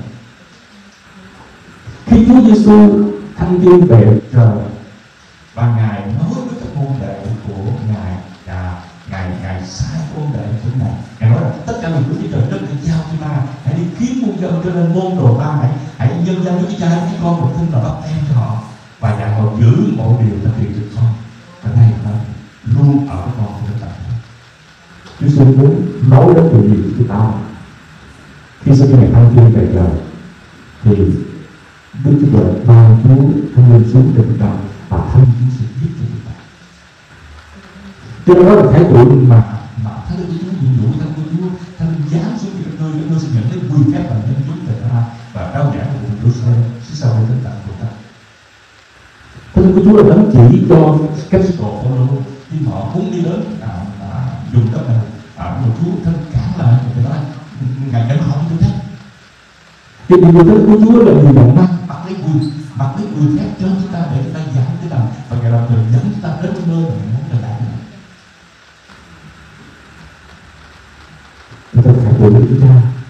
khi Chúa Giêsu thăng tiên về trời Và Ngài nói với các môn đệ của Ngài là Ngài Ngài sai môn đệ chúng này. Ngài nói là tất cả những Đức Chúa Trời đất hãy giao cho ta, hãy đi kiếm muôn dân cho nên môn đồ ta, hãy hãy nhân danh Đức Chúa Cha với con một tin và bắt em cho họ và dạy họ giữ mọi điều ta truyền cho con. Và này nó luôn ở với con cho đến tận thế. Chúa Giêsu muốn nói đến điều gì chúng ta khi sau khi Ngài thăng tiên về trời thì Đức Chúa Trời ban Chúa thăng lên xuống để chúng ta và thăng Chúa sẽ giúp cho chúng ta. cho nên đó là khải tượng mà Mà Thánh Linh Chúa nhiệm vụ Thánh Linh Chúa, Thánh Linh giáng xuống các nơi, các nơi sẽ nhận lấy quyền phép và nhân chúng về ta và rao giảng của Chúa sẽ sẽ sau đây đến tận của ta. Thánh Linh của Chúa là đấng chỉ cho Các sứ đồ Phaolô khi họ muốn đi đến à, à, dùng đất này, à, mà Chúa Thánh cản lại thì nói Ngài dẫn họ đi thế. cái điều Thánh Linh của Chúa là gì mà mang Bắt lấy quyền, bắt lấy quyền phép cho chúng ta để chúng ta giảng cái đạo và Ngài đồng thời dẫn chúng ta đến cái nơi mà Ngài muốn truyền đạt. người ta khải tượng của chúng ta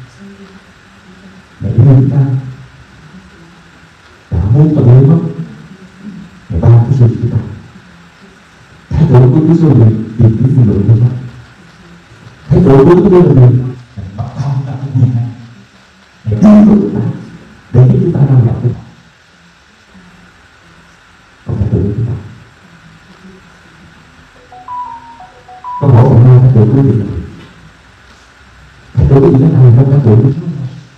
để yêu chúng ta đã muốn ta biến mất để ban Chúa Giêsu chúng ta. Khải tượng của Chúa Giêsu là tìm kiếm người luôn đó. Khải tượng của Chúa Giêsu là gì? Ngài bắt đầu chúng ta cái quyền này Để đi với chúng ta, để giúp chúng ta làm gặp với Ngài. Còn khải tượng của chúng ta câu hỏi hôm nay khải tượng của gì? Khải tượng của gì thế này không khải tượng của Chúa?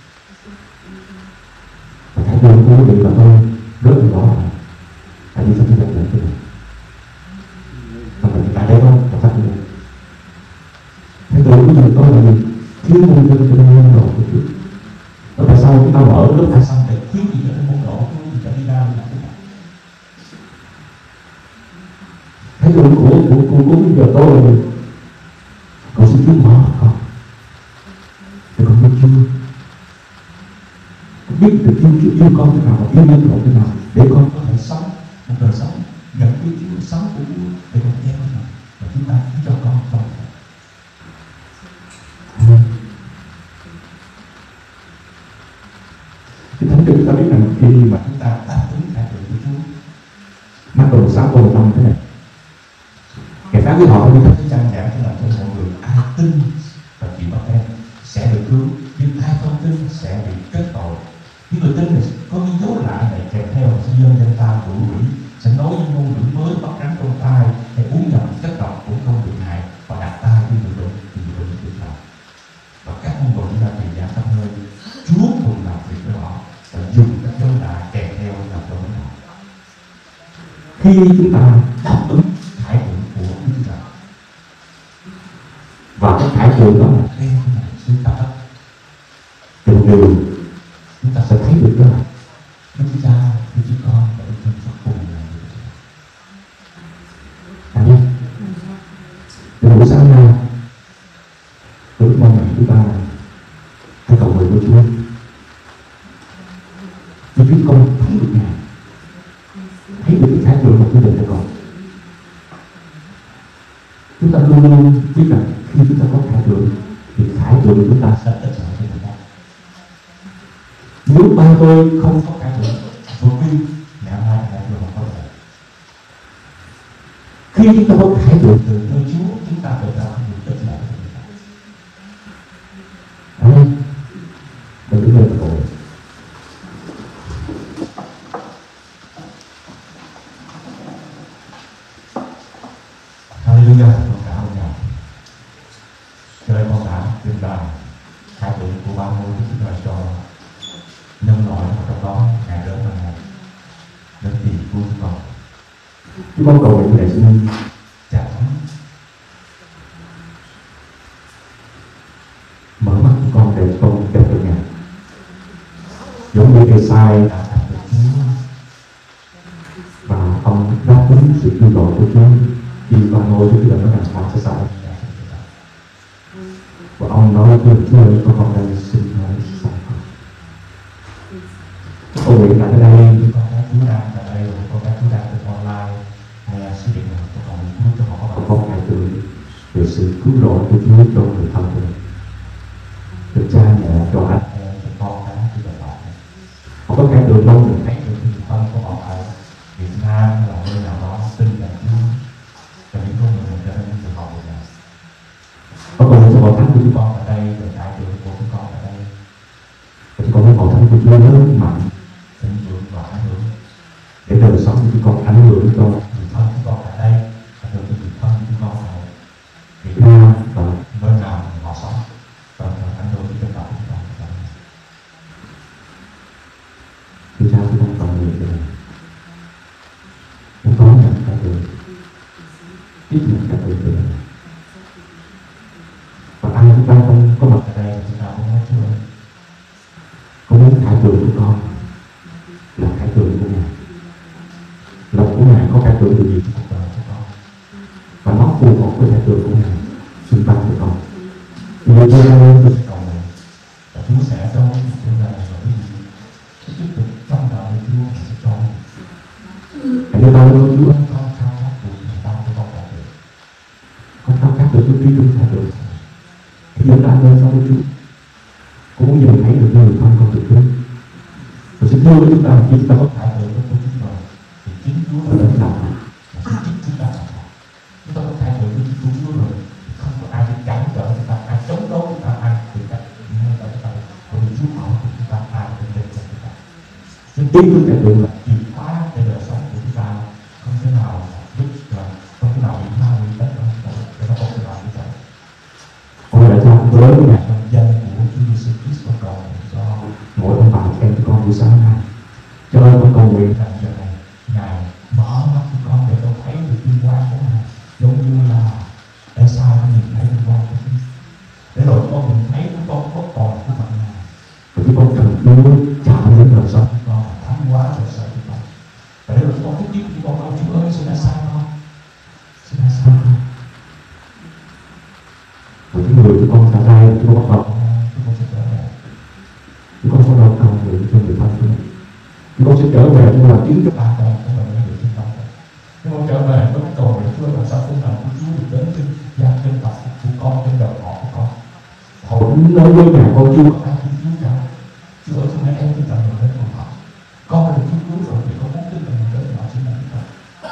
Và khải tượng của quý vị và tôi rất là rõ ràng. Tại vì sao tôi nhận được cái này? Và mình tại đây không? Và phát hiện khải tượng của quý vị tôi là gì? Thiếu môn dân cho nên nhân đồ của Chúa. phải xong để khuyến gì ở trên môn độ thì phải đi ra đi làm cái này. Thái độ của của của của bây giờ tôi là con sẽ biết mở con, thì con biết chưa, con biết được yêu Chúa, yêu con thế nào và yêu nhân loại thế nào để con có thể sống một đời sống nhận với Chúa, sống của Chúa để con theo nó và chúng ta cũng cho con con. Cái thánh chúng ta biết rằng khi mà Chúng ta đáp ứng thái độ của Chúa. mắt đầu sáu câu năm thế này, ngày tháng với họ như Cái trang giảng cho là cho mọi người ai tin và chịu bắt em sẽ được cứu, nhưng ai không tin sẽ bị kết tội. Những người tin này có cái dấu lạ này kèm theo sẽ dâng danh ta đuổi quỷ, sẽ nói những ngôn ngữ mới, bắt rắn trong tai, hay uống nhầm chất độc cũng không bị hại, và đặt tay đi người bệnh thì người bệnh được lành. Và các môn đồ chúng ta truyền giảng khắp nơi, Chúa cùng làm việc với họ và dùng các dấu lạ kèm theo làm cho họ. khi chúng ta Đáp ứng khải tượng của Đức Trời và cái khải tượng đó là đem cái này xuống ta đất, từng điều chúng ta sẽ sẽ thấy được đó là Đức Chúa Cha, Đức Chúa Con và Đức Chúa Phật cùng làm việc. Amen. Từ buổi sáng nay tôi mong rằng chúng ta hãy cầu nguyện với Chúa. Tôi biết con thấy được Ngài, thấy được cái khải tượng mà Chúa dành cho con. Chúng ta luôn luôn biết rằng khi chúng ta có khải tượng thì khải tượng của chúng ta sẽ Rất ít sợ cho người ta. nếu ba tôi không Không có khải tượng, vô vi, mẹ mai mẹ vừa không có thể. khi chúng ta có khải tượng Từ nơi Chúa chúng ta được ra những ít lợi cho người ta. Amen. Đừng đứng lên cầu nguyện. Hallelujah, con cảm ơn Ngài. Cho nên con đã trình bày khải tượng của ba ngôi Đức Chúa Trời cho nhân loại, và trong đó Ngài đến là Ngài đến tìm cứu chúng con. Chúng con cầu nguyện này xin Cha Thánh, mở mắt của con để con gặp được Ngài, giống như cây sai đã gặp được Chúa, và ông đáp ứng sự kêu gọi của Chúa khi ba ngôi Đức Chúa Trời nói rằng ta sẽ sai, và ông nói với Chúa ơi, con con đây xin hãy sai con. Cầu nguyện tại đây con cái Chúa đang tại đây, rồi con cái Chúa đang trên online nghe sứ điệp này, con cầu nguyện Chúa cho họ có con có khải tượng về sự cứu rỗi của Chúa cho người thân của mình, được cha mẹ cho anh. em cho con cái của đồng bạn. Họ có khải tượng mong được Thấy được người thân của họ ở Việt Nam hay là nơi nào đó tin rằng Chúa và những con người trở nên được họ được này. có cầu nguyện cho hội thánh của chúng Chúng con, con ở đây, rồi đại tượng của chúng con ở đây, và chúng con muốn hội thánh của Chúa lớn mạnh thịnh vượng và ảnh hưởng để đời sống của chúng con ảnh hưởng cho người thân chúng con ở đây, ảnh hưởng cho người thân chúng con ở Việt Việt Nam, Nam và nơi nào họ sống, và ảnh hưởng đến dân tộc chúng con. Chúa Cha chúng con cầu nguyện về muốn có nhận khải tượng, tiếp nhận khải tượng từ Ngài. Và ai chúng ta không có mặt Ở đây chúng ta cũng nói Chúa ơi, có muốn khải tượng của con là khải tượng của Ngài, lòng của Ngài có khải tượng từ gì cuộc đời của con. và nó phù hợp với khải tượng của Ngài xung quanh của con. Thì như tôi đang Tôi sẽ cầu nguyện và Chúa sẽ cho chúng ta là cái gì tiếp tục trong đời Chúa sẽ cho hãy đưa tay lên Chúa, con khao khát được người ta cho con đạt được. con khao khát được cái trí trung khải tượng. Hãy đưa tay lên sau với Chúa, con muốn nhìn thấy được người thân con được cứu. Tôi sẽ thưa với chúng ta khi chúng ta có Khải tượng của Chúa rồi thì chính Chúa ở là lớn lòng mà chính chính chúng ta là chúng ta có khải tượng của Chúa rồi thì không có ai đi cản trở chúng ta, ai chống đối chúng ta, ai tự cạnh ngay tại chúng ta, bởi vì Chúa ở của chúng ta, ai cũng đến cho chúng ta. cái trí trung khải tượng là Chìa khóa để đời sống của chúng ta không thể nào giúp rồi không thể nào bị ma bị tấn công để nó không thể nào như vậy. con đã cho con lớn với Ngài. Trong danh của Chúa Giêsu Christ con cầu nguyện cho Mỗi ông bà chị em của con buổi sáng nay, cho ơn con cầu nguyện rằng giờ này Ngài mở mắt của con để con thấy được vinh quang của Ngài, giống như là để sao con nhìn thấy vinh quang của Chúa, để rồi con nhìn thấy của con có còn của mặt Ngài. và chúng con cần Chúa chạm đến quê nhà con Chúa ai tin Chúa cả. Chúa ơi, chúng em tin rằng mình đến cùng họ. Con đã được Chúa cứu rồi thì con muốn tin rằng mình đến họ sẽ làm được.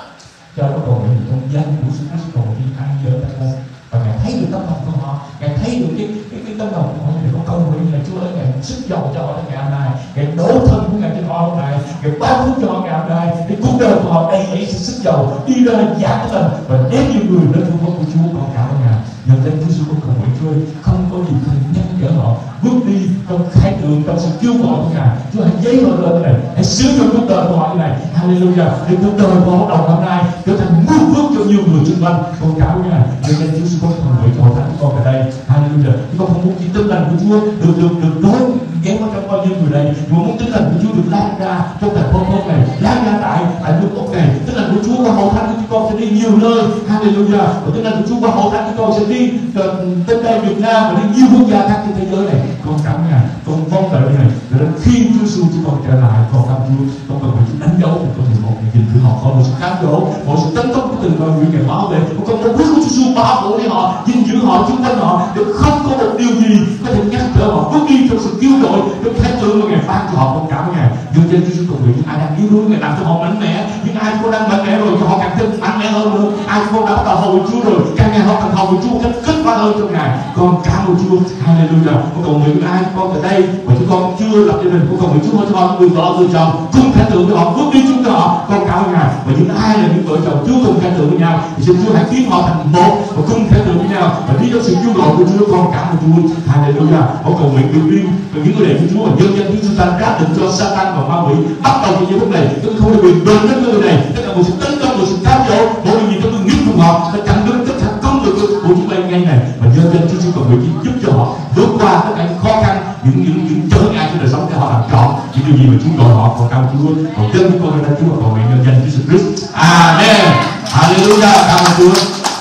Cho nó cầu nguyện trong danh của Jesus Christ, cầu nguyện ai giờ ta lên và Ngài thấy được tấm lòng của họ, Ngài thấy được cái cái cái tấm lòng của họ, thì con cầu nguyện là Chúa ơi, Ngài sức dầu cho họ ngày hôm nay, Ngài đổ thân của Ngài trên họ hôm nay, Ngài ban phước cho họ ngày hôm nay, để cuộc đời của họ đầy dẫy sự sức dầu đi ra giảng tình và đem nhiều người đến thương mến của Chúa. Con cảm ơn Ngài. Nhân danh Chúa Giêsu con cầu nguyện Chúa ơi, không có gì cần nhắc nhở họ bước đi trong khai đường, trong sự kêu gọi của Ngài. Chúa hãy giấy họ lên này, hãy sử dụng cuộc đời của họ như này. Hallelujah. Để cuộc đời của họ đầu năm nay trở thành mưa phước cho nhiều người xung quanh. Con cảm ơn Ngài. Nhân danh Chúa Giêsu con cầu nguyện cho hội thánh của con tại đây. Hallelujah. Chúng con không muốn chỉ tin lành của Chúa được được được đối ghé vào trong bao nhiêu người đây, nhưng mà muốn tin lành của Chúa được lan ra trong thành phố tốt này, lan ra tại tại nước Úc này. Tin lành của Chúa qua hội thánh của chúng con sẽ đi nhiều nơi. Hallelujah. Và tin lành của Chúa qua hội thánh của con sẽ đi tới đây Việt Nam và đi nhiều quốc gia khác trên thế giới này. Con cảm ơn Ngài. Con mong đợi này để khi Chúa Giêsu chúng con trở lại, con cảm Chúa, con cần phải đánh dấu một con người một người nhìn thử họ, có một sự cám dỗ, một sự tấn công của từ người nguyện Ngài bảo vệ. Con cần một quyết của Chúa Giêsu bảo hộ để họ, gìn giữ họ, chung quanh họ, để không có một điều gì có thể nhắc nhở họ bước đi trong sự kêu gọi, trong thái tử mà Ngài ban cho họ. Con cảm ơn Ngài. Dường trên Chúa Giêsu cầu nguyện những ai đang yếu đuối, Ngài làm cho họ mạnh mẽ. Những ai cũng đang mạnh mẽ rồi cho họ càng thêm mạnh mẽ hơn nữa. Ai cũng đã bắt đầu hầu Chúa rồi, càng ngày họ càng hầu Chúa cách kết quả hơn trong Ngài. Con cảm ơn Chúa. Hallelujah. Con cầu nguyện ai con tại đây mà chúng con chưa lập gia đình, con cầu nguyện Chúa cho họ người vợ người chồng cùng khả tượng cho họ bước đi chung cho họ. Con cảm ơn Ngài. Và những ai là những vợ chồng chưa cùng khả tượng với nhau thì xin Chúa hãy biến họ thành một và cùng khả tượng với nhau và đi trong sự kêu gọi của Chúa. Con cảm ơn Chúa. Hallelujah. Con cầu nguyện được riêng và những người đệ của Chúa và nhân dân Chúa ta đã định cho Satan và ma quỷ bắt đầu trong giây phút này, tôi không được quyền bền đến người này, tất cả một sự tấn công, một sự cám dỗ, mỗi điều gì trong tôi nghiệp cùng họ, tất cả những tất cả công việc của chúng ta ngay này và nhân dân Chúa cầu nguyện giúp cho họ vượt qua tất cả những khó khăn, những những những trở ngại trong đời sống để họ làm trọn những điều gì mà Chúa gọi họ. Còn cảm ơn Chúa. Còn chân chúng con đã Chúa cầu nguyện nhân danh Jesus Christ. Amen. Hallelujah. Cảm ơn Chúa.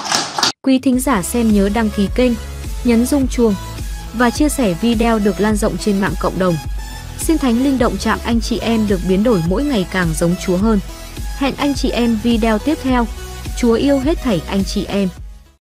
Quý thính giả xem nhớ đăng ký kênh, nhấn rung chuông và chia sẻ video được lan rộng trên mạng cộng đồng. Xin Thánh Linh động chạm anh chị em được biến đổi mỗi ngày càng giống Chúa hơn. Hẹn anh chị em video tiếp theo. Chúa yêu hết thảy anh chị em.